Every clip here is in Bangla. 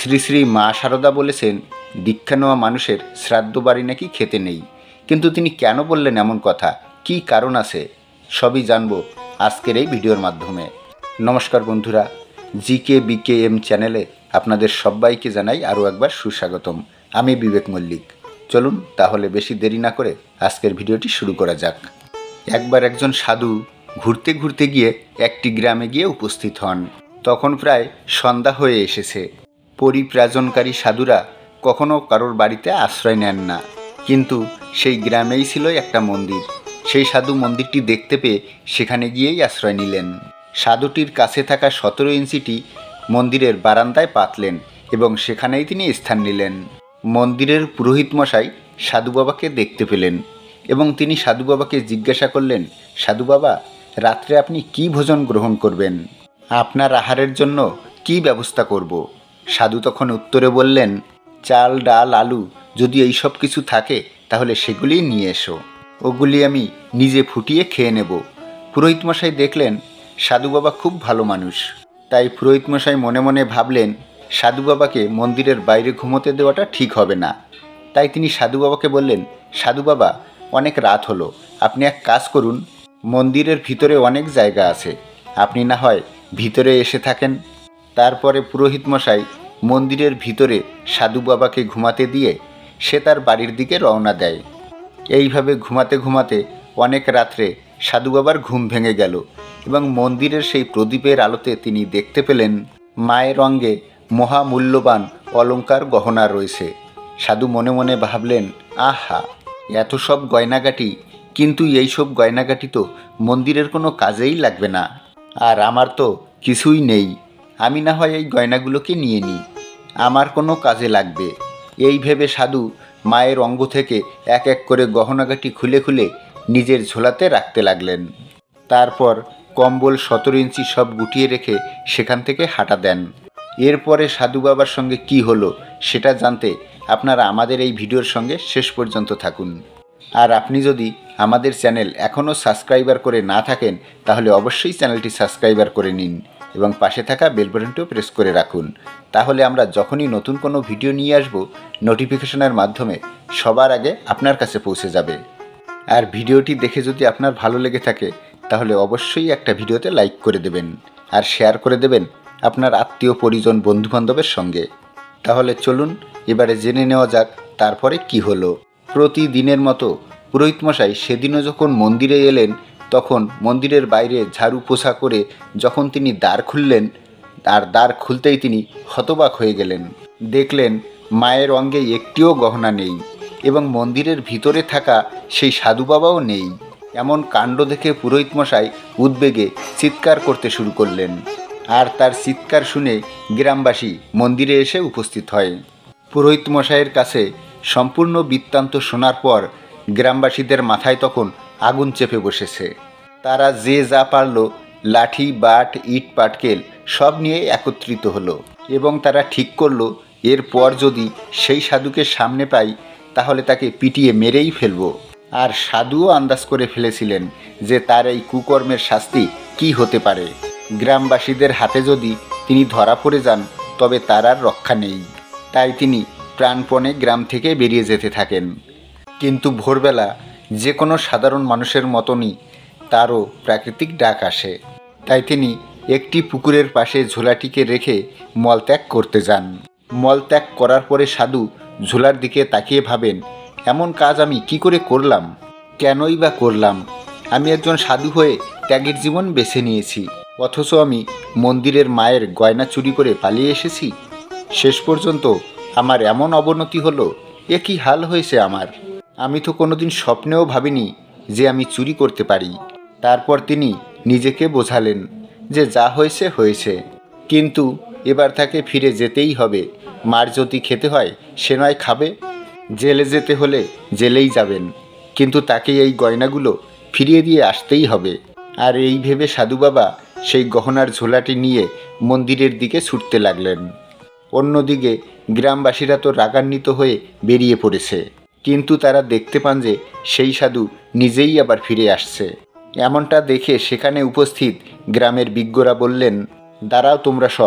শ্রী শ্রী মা শারদা বলেছেন দীক্ষা নেওয়া মানুষের শ্রাদ্ধ বাড়ি নাকি খেতে নেই, কিন্তু তিনি কেন বললেন এমন কথা, কি কারণ আছে, সবই জানব আজকের এই ভিডিওর মাধ্যমে। নমস্কার বন্ধুরা, GKBKM চ্যানেলে আপনাদের সবাইকে জানাই আরও একবার সুস্বাগতম। আমি বিবেক মল্লিক। চলুন তাহলে বেশি দেরি না করে আজকের ভিডিওটি শুরু করা যাক। একবার একজন সাধু ঘুরতে ঘুরতে গিয়ে একটি গ্রামে গিয়ে উপস্থিত হন। তখন প্রায় সন্ধ্যা হয়ে এসেছে। পরিব্রাজনকারী সাধুরা কখনো কারোর বাড়িতে আশ্রয় নেন না, কিন্তু সেই গ্রামেই ছিল একটা মন্দির। সেই সাধু মন্দিরটি দেখতে পেয়ে সেখানে গিয়েই আশ্রয় নিলেন। সাধুটির কাছে থাকা 17 ইঞ্চিটি মন্দিরের বারান্দায় পাতলেন এবং সেখানেই তিনি স্থান নিলেন। মন্দিরের পুরোহিত মশাই সাধু বাবাকে দেখতে পেলেন এবং তিনি সাধু বাবাকে জিজ্ঞাসা করলেন, সাধু বাবা, রাত্রে আপনি কি ভোজন গ্রহণ করবেন? আপনার আহারের জন্য কি ব্যবস্থা করব? সাধু তখন উত্তরে বললেন, চাল, ডাল, আলু যদি এই সব কিছু থাকে তাহলে সেগুলি নিয়ে এসো, ওগুলি আমি নিজে ফুটিয়ে খেয়ে নেব। পুরোহিত মশাই দেখলেন সাধু বাবা খুব ভালো মানুষ, তাই পুরোহিত মশাই মনে মনে ভাবলেন সাধু বাবাকে মন্দিরের বাইরে ঘুমোতে দেওয়াটা ঠিক হবে না। তাই তিনি সাধু বাবাকে বললেন, সাধু বাবা, অনেক রাত হলো, আপনি এক কাজ করুন, মন্দিরের ভিতরে অনেক জায়গা আছে, আপনি না হয় ভিতরে এসে থাকেন। তারপরে পুরোহিত মশাই মন্দিরের ভিতরে সাধু বাবাকে ঘুমাতে দিয়ে সে তার বাড়ির দিকে রওনা দেয়। এইভাবে ঘুমাতে ঘুমাতে অনেক রাত্রে সাধু বাবার ঘুম ভেঙে গেল এবং মন্দিরের সেই প্রদীপের আলোতে তিনি দেখতে পেলেন মায়ের অঙ্গে মহামূল্যবান অলংকার গহনা রয়েছে। সাধু মনে মনে ভাবলেন, আহা, এত সব গয়নাগাটি, কিন্তু এই সব গয়নাগাটি তো মন্দিরের কোনো কাজেই লাগবে না, আর আমার তো কিছুই নেই, আমি না হয় এই গয়নাগুলোকে নিয়ে নিই, আমার কোনো কাজে লাগবে। এই ভেবে সাধু মায়ের অঙ্গ থেকে এক এক করে গহনাগাটি খুলে খুলে নিজের ঝোলাতে রাখতে লাগলেন। তারপর কম্বল 17 ইঞ্চি সব গুটিয়ে রেখে সেখান থেকে হাঁটা দেন। এরপরে সাধু বাবার সঙ্গে কি হলো সেটা জানতে আপনারা আমাদের এই ভিডিওর সঙ্গে শেষ পর্যন্ত থাকুন। আর আপনি যদি আমাদের চ্যানেল এখনও সাবস্ক্রাইবার করে না থাকেন তাহলে অবশ্যই চ্যানেলটি সাবস্ক্রাইবার করে নিন এবং পাশে থাকা বেল বাটনটিও প্রেস করে রাখুন। তাহলে আমরা যখনই নতুন কোনো ভিডিও নিয়ে আসব নোটিফিকেশনের মাধ্যমে সবার আগে আপনার কাছে পৌঁছে যাবে। আর ভিডিওটি দেখে যদি আপনার ভালো লেগে থাকে তাহলে অবশ্যই একটা ভিডিওতে লাইক করে দেবেন আর শেয়ার করে দেবেন আপনার আত্মীয় পরিজন বন্ধুবান্ধবের সঙ্গে। তাহলে চলুন এবারে জেনে নেওয়া যাক তারপরে কি হলো। প্রতিদিনের মতো পুরোহিত মশাই সেদিনও যখন মন্দিরে এলেন তখন মন্দিরের বাইরে ঝাড়ু পোছা করে যখন তিনি দ্বার খুললেন, আর দ্বার খুলতেই তিনি হতবাক হয়ে গেলেন। দেখলেন মায়ের অঙ্গে একটিও গহনা নেই এবং মন্দিরের ভিতরে থাকা সেই সাধু বাবাও নেই। এমন কাণ্ড দেখে পুরোহিত মশাই উদ্বেগে চিৎকার করতে শুরু করলেন, আর তার চিৎকার শুনে গ্রামবাসী মন্দিরে এসে উপস্থিত হয়। পুরোহিত মশাইয়ের কাছে সম্পূর্ণ বৃত্তান্ত শোনার পর গ্রামবাসীদের মাথায় তখন আগুন চেপে বসেছে। তারা যে যা পারল লাঠি, বাট, ইট, পাটকেল সব নিয়ে একত্রিত হলো এবং তারা ঠিক করলো এরপর যদি সেই সাধুকে সামনে পাই তাহলে তাকে পিটিয়ে মেরেই ফেলব। আর সাধুও আন্দাজ করে ফেলেছিলেন যে তার এই কুকর্মের শাস্তি কি হতে পারে। গ্রামবাসীদের হাতে যদি তিনি ধরা পড়ে যান তবে তার আর রক্ষা নেই। তাই তিনি প্রাণপণে গ্রাম থেকে বেরিয়ে যেতে থাকেন। কিন্তু ভোরবেলা যে কোনো সাধারণ মানুষের মতনই তারও প্রাকৃতিক ডাক আসে। তাই তিনি একটি পুকুরের পাশে ঝোলাটিকে রেখে মলত্যাগ করতে যান। মলত্যাগ করার পরে সাধু ঝোলার দিকে তাকিয়ে ভাবেন, এমন কাজ আমি কি করে করলাম, কেনই বা করলাম? আমি একজন সাধু হয়ে ত্যাগের জীবন বেছে নিয়েছি, অথচ আমি মন্দিরের মায়ের গয়না চুরি করে পালিয়ে এসেছি। শেষ পর্যন্ত আমার এমন অবনতি হলো, এ কি হাল হয়েছে আমার? আমি তো কোনোদিন স্বপ্নেও ভাবিনি যে আমি চুরি করতে পারি। তারপর তিনি নিজেকে বোঝালেন যে যা হয়েছে হয়েছে, কিন্তু এবার তাকে ফিরে যেতেই হবে। মার যদি খেতে হয় সে নয় খাবে, জেলে যেতে হলে জেলেই যাবেন, কিন্তু তাকে এই গয়নাগুলো ফিরিয়ে দিয়ে আসতেই হবে। আর এই ভেবে সাধু বাবা সেই গহনার ঝোলাটি নিয়ে মন্দিরের দিকে ছুটতে লাগলেন। অন্যদিকে গ্রামবাসীরা তো রাগান্বিত হয়ে বেরিয়ে পড়েছে, কিন্তু তারা দেখতে পান যে সেই সাধু নিজেই আবার ফিরে আসছে। এমনটা দেখে সেখানে উপস্থিত গ্রামের বিজ্ঞরা বললেন, দাঁড়াও তোমরা সব,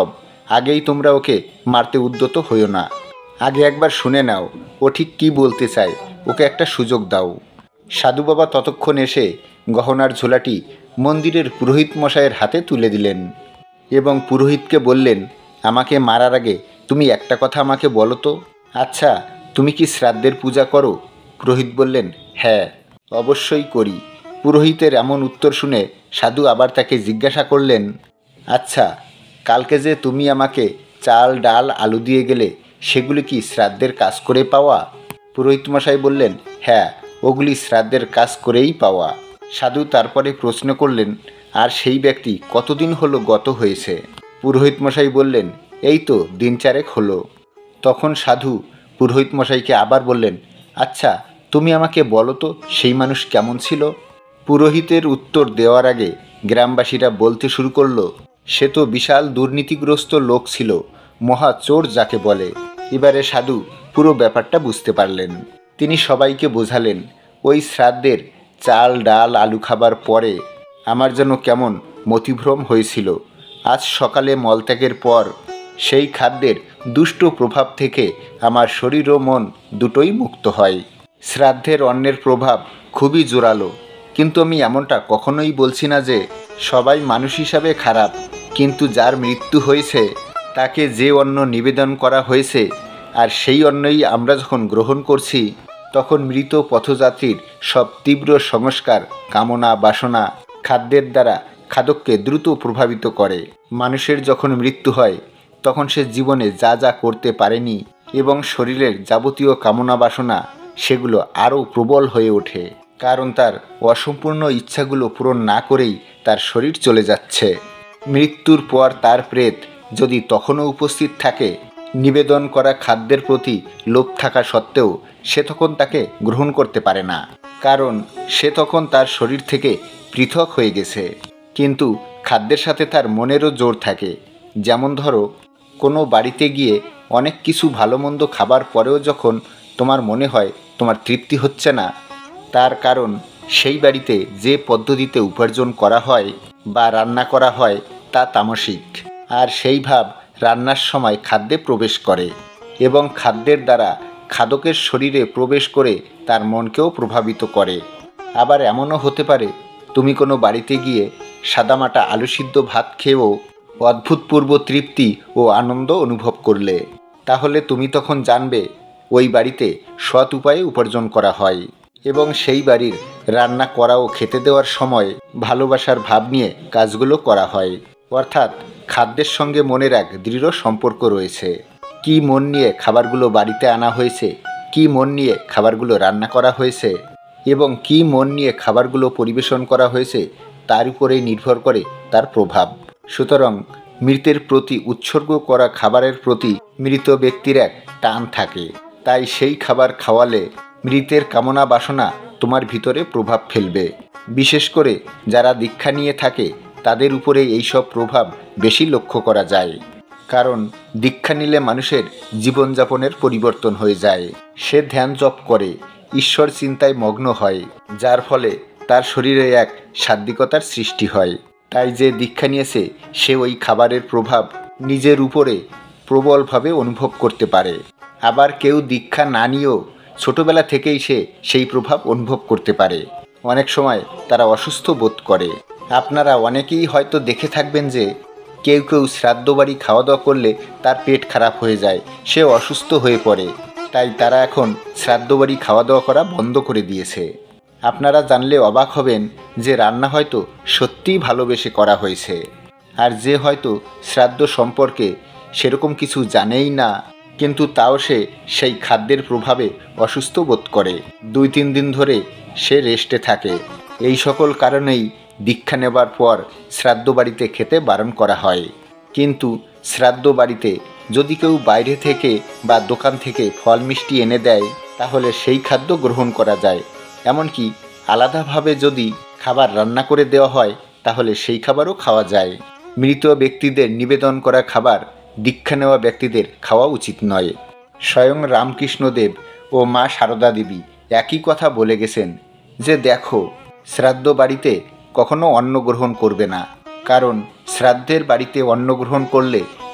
আগেই তোমরা ওকে মারতে উদ্যত হইও না। আগে একবার শুনে নাও ও ঠিক কী বলতে চায়, ওকে একটা সুযোগ দাও। সাধু বাবা ততক্ষণ এসে গহনার ঝোলাটি মন্দিরের পুরোহিত মশাইয়ের হাতে তুলে দিলেন এবং পুরোহিতকে বললেন, আমাকে মারার আগে তুমি একটা কথা আমাকে বলো তো, আচ্ছা তুমি কি শ্রাদ্ধের পূজা করো? পুরোহিত বললেন, হ্যাঁ অবশ্যই করি। পুরোহিতের এমন উত্তর শুনে সাধু আবার তাকে জিজ্ঞাসা করলেন, আচ্ছা কালকে যে তুমি আমাকে চাল ডাল আলু দিয়ে গেলে, সেগুলি কি শ্রাদ্ধের কাজ করে পাওয়া? পুরোহিত মশাই বললেন, হ্যাঁ ওগুলি শ্রাদ্ধের কাজ করেই পাওয়া। সাধু তারপরে প্রশ্ন করলেন, আর সেই ব্যক্তি কতদিন হলো গত হয়েছে? পুরোহিত মশাই বললেন, এই তো দিন চারেক হলো। তখন সাধু পুরোহিত মশাইকে আবার বললেন, আচ্ছা তুমি আমাকে বলো তো সেই মানুষ কেমন ছিল? পুরোহিতের উত্তর দেওয়ার আগে গ্রামবাসীরা বলতে শুরু করলো, সে তো বিশাল দুর্নীতিগ্রস্ত লোক ছিল, মহা চোর যাকে বলে। এবারে সাধু পুরো ব্যাপারটা বুঝতে পারলেন। তিনি সবাইকে বোঝালেন, ওই শ্রাদ্ধের চাল ডাল আলু খাবার পরে আমার যেন কেমন মতিভ্রম হয়েছিল। আজ সকালে মলত্যাগের পর সেই খাদ্যের দুষ্ট প্রভাব থেকে আমার শরীর ও মন দুটোই মুক্ত হয়। শ্রাদ্ধের অন্নের প্রভাব খুবই জোরালো, কিন্তু আমি এমনটা কখনোই বলছি না যে সবাই মানুষ হিসাবে খারাপ। কিন্তু যার মৃত্যু হয়েছে তাকে যে অন্ন নিবেদন করা হয়েছে আর সেই অন্নই আমরা যখন গ্রহণ করছি, তখন মৃত পথযাত্রীর সব তীব্র সংস্কার কামনা বাসনা খাদ্যের দ্বারা খাদককে দ্রুত প্রভাবিত করে। মানুষের যখন মৃত্যু হয় তখন সে জীবনে যা যা করতে পারেনি এবং শরীরের যাবতীয় কামনা বাসনা সেগুলো আরও প্রবল হয়ে ওঠে, কারণ তার অসম্পূর্ণ ইচ্ছাগুলো পূরণ না করেই তার শরীর চলে যাচ্ছে। মৃত্যুর পর তার প্রেত যদি তখনও উপস্থিত থাকে, নিবেদন করা খাদ্যের প্রতি লোভ থাকা সত্ত্বেও সে তখন তাকে গ্রহণ করতে পারে না, কারণ সে তখন তার শরীর থেকে পৃথক হয়ে গেছে। কিন্তু খাদ্যের সাথে তার মনেরও জোর থাকে। যেমন ধরো, কোনো বাড়িতে গিয়ে অনেক কিছু ভালো মন্দ খাবার পরেও যখন তোমার মনে হয় তোমার তৃপ্তি হচ্ছে না, তার কারণ সেই বাড়িতে যে পদ্ধতিতে উপার্জন করা হয় বা রান্না করা হয় তা তামসিক, আর সেই ভাব রান্নার সময় খাদ্যে প্রবেশ করে এবং খাদ্যের দ্বারা খাদকের শরীরে প্রবেশ করে তার মনকেও প্রভাবিত করে। আবার এমনও হতে পারে, তুমি কোনো বাড়িতে গিয়ে সাদামাটা আলু সিদ্ধ ভাত খেয়েও অদ্ভুতপূর্ব তৃপ্তি ও আনন্দ অনুভব করলে, তাহলে তুমি তখন জানবে ওই বাড়িতে সৎ উপায়ে উপার্জন করা হয় এবং সেই বাড়ির রান্না করা ও খেতে দেওয়ার সময় ভালোবাসার ভাব নিয়ে কাজগুলো করা হয়। অর্থাৎ খাদ্যের সঙ্গে মনের এক দৃঢ় সম্পর্ক রয়েছে। কি মন নিয়ে খাবারগুলো বাড়িতে আনা হয়েছে, কি মন নিয়ে খাবারগুলো রান্না করা হয়েছে এবং কি মন নিয়ে খাবারগুলো পরিবেশন করা হয়েছে, তার উপরেই নির্ভর করে তার প্রভাব। সুতরাং মৃতের প্রতি উৎসর্গ করা খাবারের প্রতি মৃত ব্যক্তির এক টান থাকে, তাই সেই খাবার খাওয়ালে মৃতের কামনা বাসনা তোমার ভিতরে প্রভাব ফেলবে। বিশেষ করে যারা দীক্ষা নিয়ে থাকে তাদের উপরে এইসব প্রভাব বেশি লক্ষ্য করা যায়, কারণ দীক্ষা নিলে মানুষের জীবনযাপনের পরিবর্তন হয়ে যায়। সে ধ্যান জপ করে, ঈশ্বর চিন্তায় মগ্ন হয়, যার ফলে তার শরীরে এক সাত্ত্বিকতার সৃষ্টি হয়। তাই যে দীক্ষা নিয়েছে সে ওই খাবারের প্রভাব নিজের উপরে প্রবলভাবে অনুভব করতে পারে। আবার কেউ দীক্ষা না নিয়েও ছোটবেলা থেকেই সে সেই প্রভাব অনুভব করতে পারে। অনেক সময় তারা অসুস্থ বোধ করে। আপনারা অনেকেই হয়তো দেখে থাকবেন যে কেউ কেউ শ্রাদ্ধ বাড়ি খাওয়া দাওয়া করলে তার পেট খারাপ হয়ে যায়, সে অসুস্থ হয়ে পড়ে, তাই তারা এখন শ্রাদ্ধ বাড়ি খাওয়া দাওয়া করা বন্ধ করে দিয়েছে। আপনারা জানলে অবাক হবেন যে রান্না হয়তো সত্যিই ভালোবেসে করা হয়েছে, আর যে হয়তো শ্রাদ্ধ সম্পর্কে সেরকম কিছু জানেই না, কিন্তু তাও সে সেই খাদ্যের প্রভাবে অসুস্থ বোধ করে, 2-3 দিন ধরে সে রেস্টে থাকে। এই সকল কারণেই দীক্ষা নেবার পর শ্রাদ্ধ বাড়িতে খেতে বারণ করা হয়। কিন্তু শ্রাদ্ধ বাড়িতে যদি কেউ বাইরে থেকে বা দোকান থেকে ফল মিষ্টি এনে দেয়, তাহলে সেই খাদ্য গ্রহণ করা যায়। এমনকি আলাদাভাবে যদি খাবার রান্না করে দেওয়া হয় তাহলে সেই খাবারও খাওয়া যায়। মৃত ব্যক্তিদের নিবেদন করা খাবার দীক্ষা নেওয়া ব্যক্তিদের খাওয়া উচিত নয়। স্বয়ং রামকৃষ্ণদেব ও মা সারদা দেবী একই কথা বলে গেছেন যে দেখো, শ্রাদ্ধ বাড়িতে কখনো অন্ন গ্রহণ করবে না, কারণ শ্রাদ্ধের বাড়িতে অন্ন গ্রহণ করলে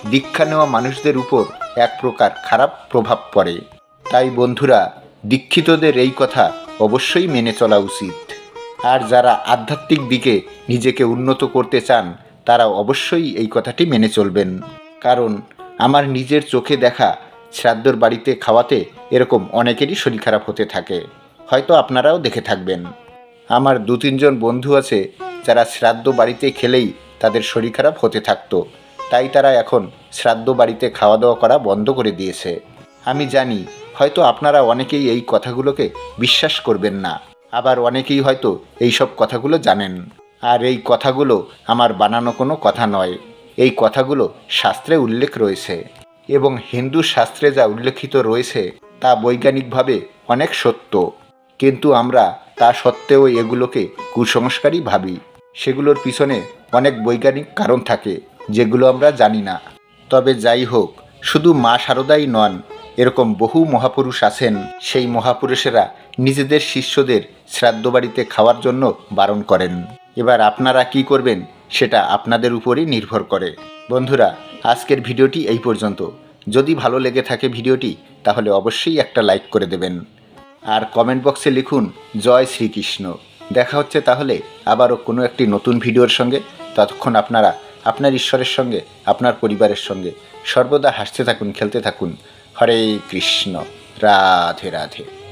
দীক্ষা নেওয়া মানুষদের উপর এক প্রকার খারাপ প্রভাব পড়ে। তাই বন্ধুরা, দীক্ষিতদের এই কথা অবশ্যই মেনে চলা উচিত। আর যারা আধ্যাত্মিক দিকে নিজেকে উন্নত করতে চান তারা অবশ্যই এই কথাটি মেনে চলবেন। কারণ আমার নিজের চোখে দেখা শ্রাদ্ধর বাড়িতে খাওয়াতে এরকম অনেকেরই শরীর খারাপ হতে থাকে, হয়তো আপনারাও দেখে থাকবেন। আমার 2-3 জন বন্ধু আছে যারা শ্রাদ্ধ বাড়িতে খেলেই তাদের শরীর খারাপ হতে থাকতো, তাই তারা এখন শ্রাদ্ধ বাড়িতে খাওয়া দাওয়া করা বন্ধ করে দিয়েছে। আমি জানি হয়তো আপনারা অনেকেই এই কথাগুলোকে বিশ্বাস করবেন না, আবার অনেকেই হয়তো এই সব কথাগুলো জানেন। আর এই কথাগুলো আমার বানানো কোনো কথা নয়, এই কথাগুলো শাস্ত্রে উল্লেখ রয়েছে, এবং হিন্দু শাস্ত্রে যা উল্লেখিত রয়েছে তা বৈজ্ঞানিকভাবে অনেক সত্য। কিন্তু আমরা তা সত্ত্বেও এগুলোকে কুসংস্কারই ভাবি। সেগুলোর পিছনে অনেক বৈজ্ঞানিক কারণ থাকে যেগুলো আমরা জানি না। তবে যাই হোক, শুধু মা শারদাই নন, এরকম বহু মহাপুরুষ আছেন, সেই মহাপুরুষেরা নিজেদের শিষ্যদের শ্রাদ্ধ বাড়িতে খাওয়ার জন্য বারণ করেন। এবার আপনারা কি করবেন সেটা আপনাদের উপরই নির্ভর করে। বন্ধুরা, আজকের ভিডিওটি এই পর্যন্ত। যদি ভালো লেগে থাকে ভিডিওটি, তাহলে অবশ্যই একটা লাইক করে দেবেন। আর কমেন্ট বক্সে লিখুন জয় শ্রীকৃষ্ণ। দেখা হচ্ছে তাহলে আবারও কোনো একটি নতুন ভিডিওর সঙ্গে। ততক্ষণ আপনারা আপনার ঈশ্বরের সঙ্গে, আপনার পরিবারের সঙ্গে সর্বদা হাসতে থাকুন, খেলতে থাকুন। হরে কৃষ্ণ, রাধে রাধে।